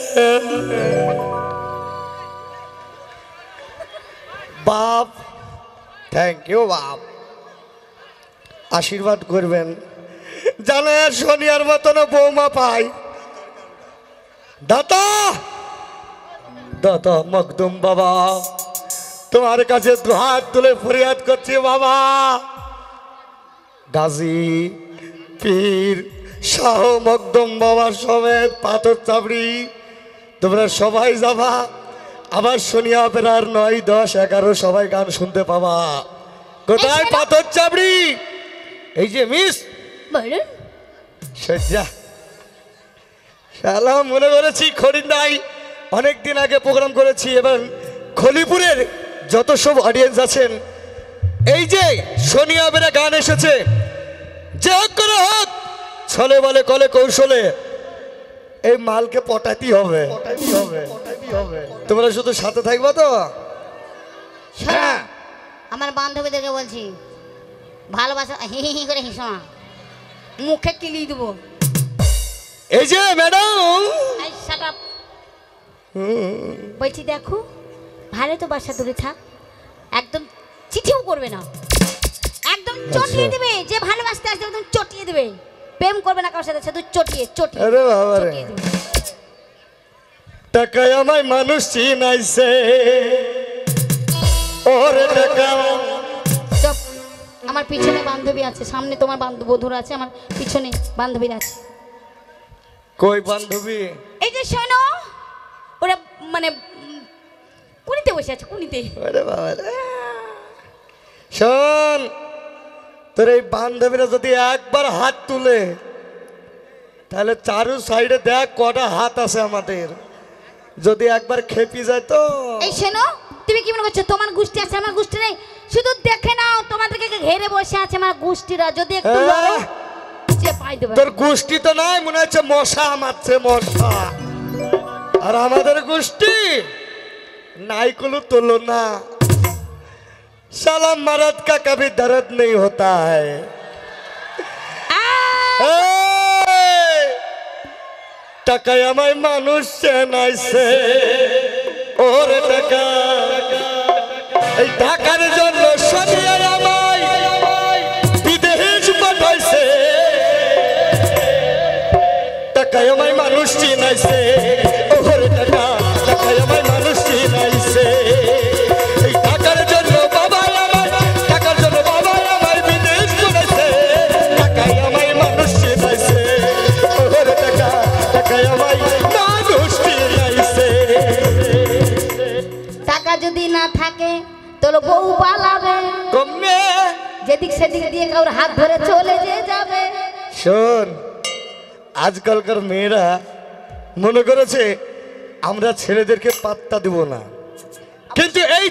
বাপ, thank you বাপ, আশীর্বাদ করবেন। জানে সোনিয়ার মতন বৌমা পাই। দাতা দাতা মখদুম বাবা, তোমার কাছে দুহাত তুলে ফরিয়াদ করছি বাবা। গাজী পীর শাহ মখদুম বাবা সমেত পাথর চাবড়ি তোমরা সবাই যাবা। আবার সোনিয়া পেরার 9, 10, 11 সবাই গান শুনতে পাবা। কোথায় পাথর চাবড়ি? এই যে মিস বলুন। সজ্জা সালাম মনে করেছি খরিন্দাই অনেকদিন আগে প্রোগ্রাম করেছি। এবার খলিপুরের যত সব অডিয়েন্স আছেন, এই যে সোনিয়া বেরা গান এসেছে, যে হোক করে হোক, ছলে বলে কলে কৌশলে এই মালকে পটাতেই হবে। তোমরা শুধু সাথে থাকবা তো? হ্যাঁ, আমার বান্ধবীদেরকে বলছি ভালোবাসা হি হি করে হেসো না, মুখে কিলি দেবো। এই যে ম্যাডাম, এই শাট আপ। বলছি দেখো, ভালো তো বাসা দূরে থাক, একদম চিঠিও করবে না, একদম চটিয়ে দেবে। যে ভালোবাসতে আসবে একদম চটিয়ে দেবে, প্রেম করবে না কারোর সাথে, শুধু চটিয়ে চটিয়ে। আরে বাবা রে, চটিয়ে দেবে। টাকায় আমায় মানুষ চিনাইছে, ওরে টাকা। চুপ, আমার পিছনে বান্ধবী আছে, সামনে তোমার বন্ধুরা আছে, আমার পিছনে বান্ধবীরা আছে। কই বান্ধবী? এই যে শোনো, ওরা মানে কুনিতে বসে আছে, কুনিতে। আরে বাবা রে, শোন, তোর এই বান্ধবীরা যদি একবার হাত তুলে, তাহলে চারু সাইডে দেখ কটা হাত আছে আমাদের। যদি একবার খেপি যায় তো। এই শোনো, তুমি কি মনে করছো তোমার গোষ্ঠী আছে আমার গোষ্ঠী নেই? শুধু দেখে নাও, তোমাদেরকে ঘেরে বসে আছে আমার গোষ্ঠীরা, যদি একটু লড়ো যে পাই দেবে। তোর গোষ্ঠী তো নাই, মনে হচ্ছে মশা মারছে মশা। আর আমাদের গোষ্ঠী नाइकुलू तुलो ना, साला मर्द का कभी दर्द नहीं होता है। টাকায় আমায় মানুষ চেনাইছে, ওরে টাকা, এই টাকার জন্য সোনিয়া আমায় বিদেশ পাঠাইছে। টাকায় আমায় মানুষ চিনাইছে, ওরে টাকা, টাকায় আমায় মানুষ চিনাইছে। এই টাকার জন্য বাবা আমায়, টাকার জন্য বাবা আমায় বিদেশ পাঠাইছে। টাকায় আমায় মানুষ চিনাইছে, ওরে টাকা, টাকায় আমায় মানুষ চিনাইছে। টাকা যদি না থাকে তোর বউ পালাবে, কমে যেদিক সেদিক দিয়ে কাউর হাত ধরে চলে যে যাবে। শোন, আজকালকার মেয়েরা মনে করেছে আমরা ছেলেদেরকে পাত্তা দেব না, কিন্তু এই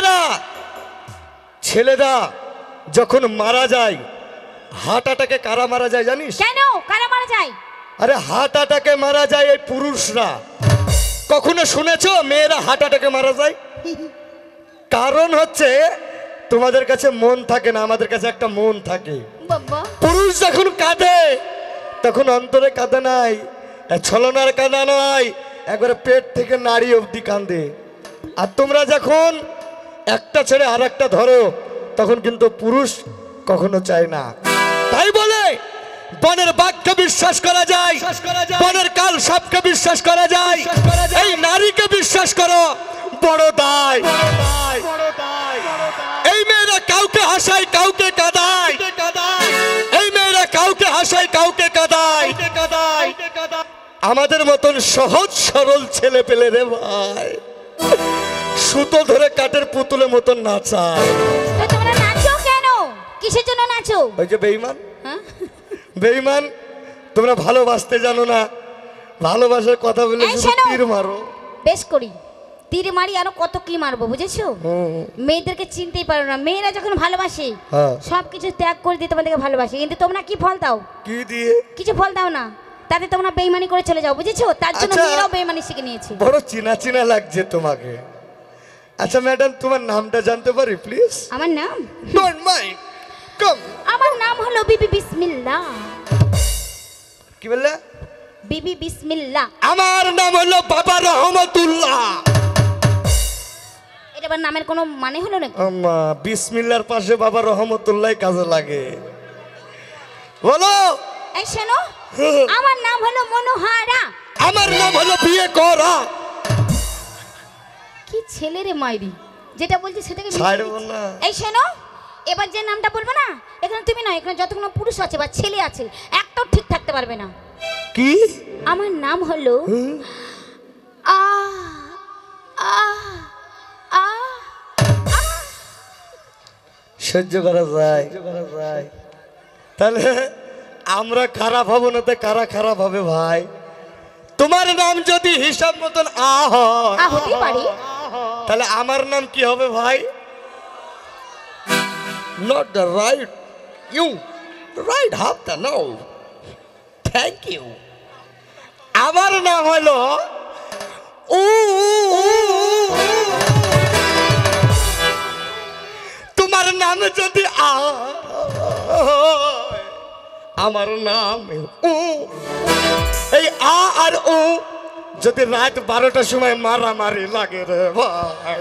ছেলেরা যখন মারা যায়, হার্ট অ্যাটাকে কারা মারা যায় জানিস? কেন কারা মারা যায়? আরে হার্ট অ্যাটাকে মারা যায় এই পুরুষরা। কখনো শুনেছো মেয়েরা হার্ট অ্যাটাকে মারা যায়? কারণ হচ্ছে তোমাদের কাছে মন থাকে না, আমাদের কাছে একটা মন থাকে। বাবা, পুরুষ যখন কাঁদে তখন অন্তরে কাঁদে নাই, ছলনার কাঁদা নয়, একবারে পেট থেকে নাড়ি অবধি কাঁদে। আর তোমরা যখন একটা ছেড়ে আর একটা ধরো, তখন কিন্তু পুরুষ কখনো চায় না। তাই বলে বনের বাঘকে বিশ্বাস করা যায়, বনের কাল সাপকে বিশ্বাস করা যায়, এই নারীকে বিশ্বাস করো বড় দায়। এই মেয়েরা কাউকে হাসায় কাউকে কাঁদায়, এই মেয়েরা কাউকে হাসায় কাউকে কাঁদায়। আমাদের মতন সহজ সরল ছেলে পেলে রে ভাই, সুতো ধরে কাঠের পুতুলের মতন নাচায়। তোমরা নাচো কেন? কিসের জন্য নাচো? ওই যে বেঈমান, হ্যাঁ বেঈমান, তোমরা ভালোবাসতে জানো না, ভালোবাসার কথা বলে এই শুধু শোনো। তীর মারো। বেশ করি, তীর মারি, আরো কত কি মারবো, বুঝেছো? মেয়েদেরকে চিনতেই পারো না। মেয়েরা যখন ভালোবাসে হ্যাঁ। সবকিছু ত্যাগ করে দিয়ে তোমাদেরকে ভালোবাসে, কিন্তু তোমরা কি ফল দাও? কি দিয়ে? কিছু ফল দাও না, তাতে তোমরা বেইমানি করে চলে যাও, বুঝেছো? তার জন্য আচ্ছা। মেয়েরাও বেইমানি শিখে নিয়েছে। বড় চিনা চিনা লাগছে তোমাকে। আচ্ছা ম্যাডাম, তোমার নামটা জানতে পারি প্লিজ? আমার নাম, ডোন্ট মাইন্ড, কাম। আমার নাম হলো বিবি বিসমিল্লাহ। কি বললে? বিবি বিসমিল্লাহ। আমার নাম হলো বাবা রহমতুল্লাহ। এটা আবার নামের কোনো মানে হলো নাকি? আম্মা বিসমিল্লাহর পাশে বাবা রহমতুল্লাহ কাজে লাগে। বলো। এই শোনো, আমার নাম হলো মনোহারা। আমার নাম হলো বিয়ে করা। কি ছেলে রে মাইরি, যেটা বলছি সেটাকে ছাড়বো না। এই শোনো, এবার যে নামটা বলবো না, এখানে তুমি না, এখানে যতগুলো পুরুষ আছে বা ছেলে আছে একটাও ঠিক থাকতে পারবে না। কি? আমার নাম হলো আ আ আ সহ্য করা যায়। তাহলে আমরা খারাপ হব না, তো কারা খারাপ হবে ভাই? তোমার নাম যদি হিসাব মতন হয়, হতে পারে, তাহলে আমার নাম কি হবে ভাই? Not the right, you right half the no. Thank you. আমার নাম হলো তোমার নাম যদি আমার নাম এই আর ও যদি রাত 12টার সময় মারামারি লাগে রে ভাই,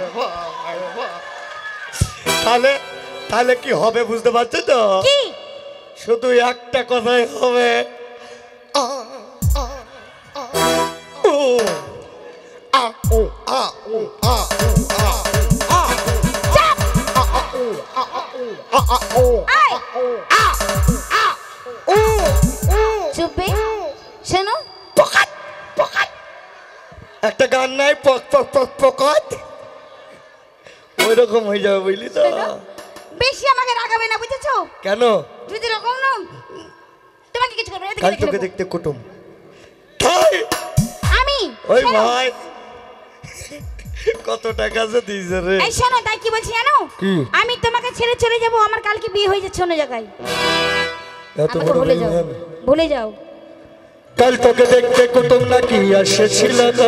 তাহলে তাহলে কি হবে বুঝতে পারছো তো? কি? শুধু একটা কথাই হবে, চুপে শোনো, একটা গান নাই পক পক পক পকত, ওই রকম হয়ে যাবে বুঝলি তো? বেশি আমাকে রাগাবে না, বুঝেছো? কেন? যদি রকম না তোমাকে কিছু করবে না, কাল তোকে দেখতে কুটুম আমি ওই শোনো। ভাই কত টাকা যে দিয়েছে রে। এই শোনো, তাই কি বলছি জানো? কি? আমি তোমাকে ছেড়ে চলে যাব, আমার কালকে বিয়ে হয়ে যাচ্ছে অন্য জায়গায়। এত আমাকে বড় ভুলে যাও, বেইমান। ভুলে যাও। কাল তোকে দেখতে কুটুম নাকি এসেছিল গো,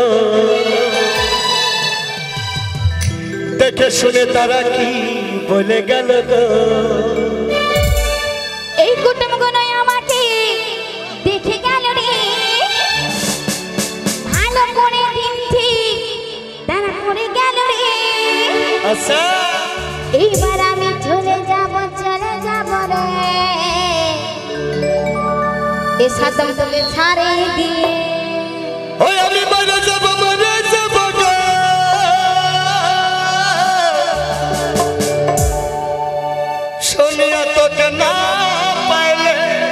দেখে শুনে তারা কি বলে গেল গো। এই কুটুমগুলো আমাকে দেখে গেল রে, ভালো করে দিন ঠিক তারা করে গেল রে। আচ্ছা এইবার আমি চলে যাব রে, এ সাদম তোকে ছাড়ে দিয়ে। ওই আমি মরে যাব গো, সোনিয়া তোকে না পাইলে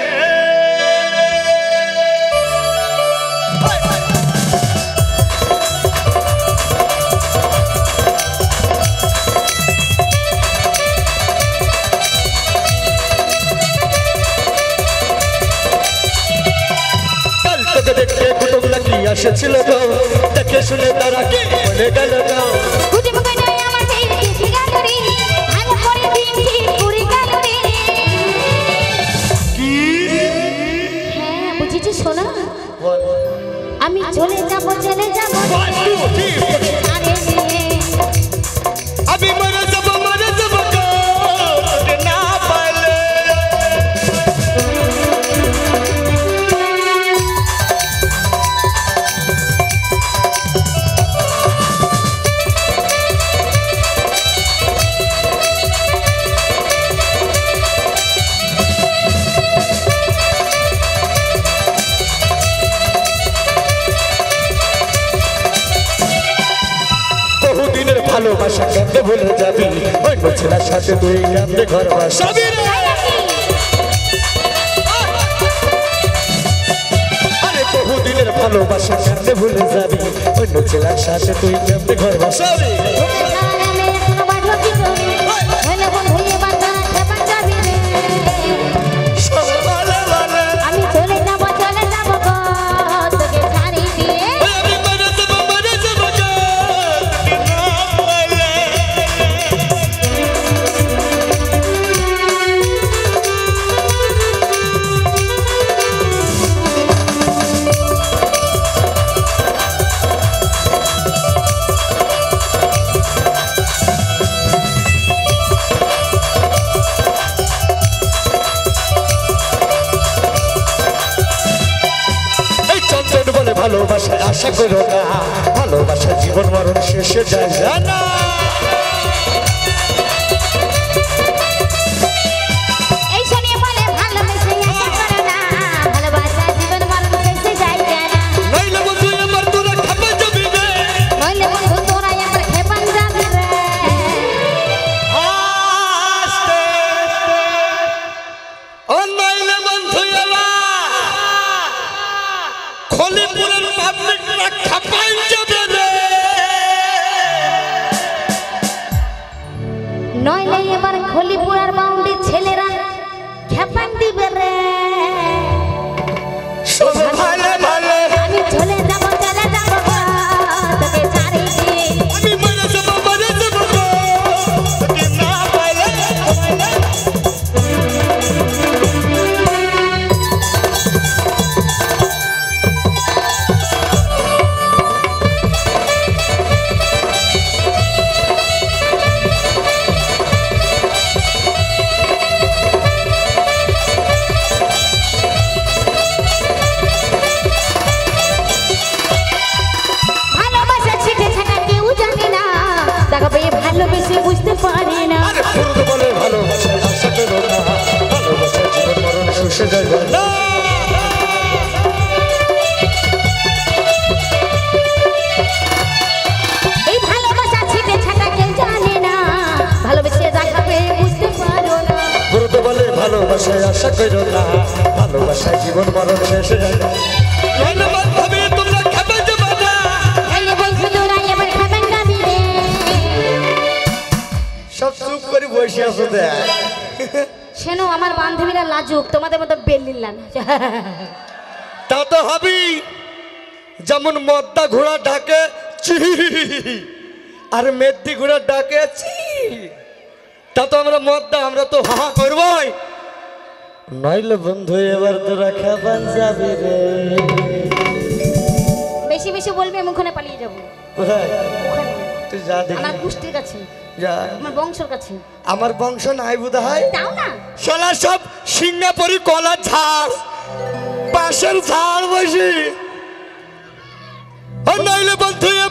দেখতে কুটুম নাকি এসেছিল গো, দেখে শুনে তারা কি বলে গেল গো। কুটুমগুলো আমাকে দেখে গেল রে, ভালো করে দিন ঠিক করে গেল রে। কি? হ্যাঁ বুঝেছি সোনা, আমি চলে যাব রে, ছাড়ে দিয়ে। আমি মরে যাব গো, তোকে না পাইলে। বহুদিনের ভালোবাসা কেমনে ভুলে যাবি, ওই ছেলের সাথে তুই কেমনে ঘর বাসাবি রে? আরে বহুদিনের ভালোবাসা কেমনে ভুলে যাবি, ওই ছেলের সাথে তুই কেমনে ঘর বাসাবি? আমি চলে যাব গো, তোকে ছাড়ি দিয়ে। আমি মরে যাব গো, তোকে না পাইলে। করো না, ভালোবাসা জীবন মরণ শেষে যায় না। এই শুনিয়ে বলে ভালোবেসে আশা করে না, ভালোবাসা জীবন মরণ শেষে যায় না। নইলে বন্ধু আমার তোরা খাবে যাবি রে, নইলে বন্ধু তোরা আমার খেপান যাবি রে। আস্তে ও নইলে বন্ধু আমার খলিপুরের পাবলিকরা খাপাই যাবে রে। নইলে এবার খলিপুরার বাউন্ডি ছেলেরা খেপান দিবে রে। সব ভালো ভালো আমি চলে যাব গো, তোকে ছাড়ি দিয়ে। আমি মরে যাব গো, তোকে না পাইলে ভালোবাসা ছিটে ছাটা কেউ জানে না, তাকে পেয়ে ভালোবেসে বুঝতে পারে না। আরে ফুরুদ বলে ভালোবাসা আশা করো না, ভালোবাসা জীবন মরণ শেষে যায় না। এই ভালোবাসা ছিটে ছাটা কেউ জানে না, ভালোবেসে দেখাবে বুঝতে পারো না। ফুরুদ বলে ভালোবাসা আশা করো না, ভালোবাসা জীবন মরণ শেষে যায় না। নইলে বান্ধবী তোমরা খাবে যাবে না। নইলে বন্ধু তোরা এবার খাবেন গাবি রে। সব চুপ করে বসে আছো দেখ। শোনো আমার বান্ধবীরা লাজুক, তোমাদের মতো বেলিল্লা না। তা তো হবেই, যেমন মদ্দা ঘোড়া ডাকে চি, আর মেদ্দি ঘোড়া ডাকে চি। তা তো আমরা মদ্দা, আমরা তো হা করবই। নইলে বন্ধু এবার তোরা খাবান যাবি রে। বেশি বেশি বলবে আমি ওখানে পালিয়ে যাবো। কোথায়? ওখানে তুই যা দেখি আমার গোষ্ঠীর কাছে, যা। আমার বংশের কাছে। আমার বংশ নাই বোধ হয়, দাও না। শালা সব সিঙ্গাপুরি কলার ঝাড়, পাশের ঝাড় বসি। নইলে বন্ধু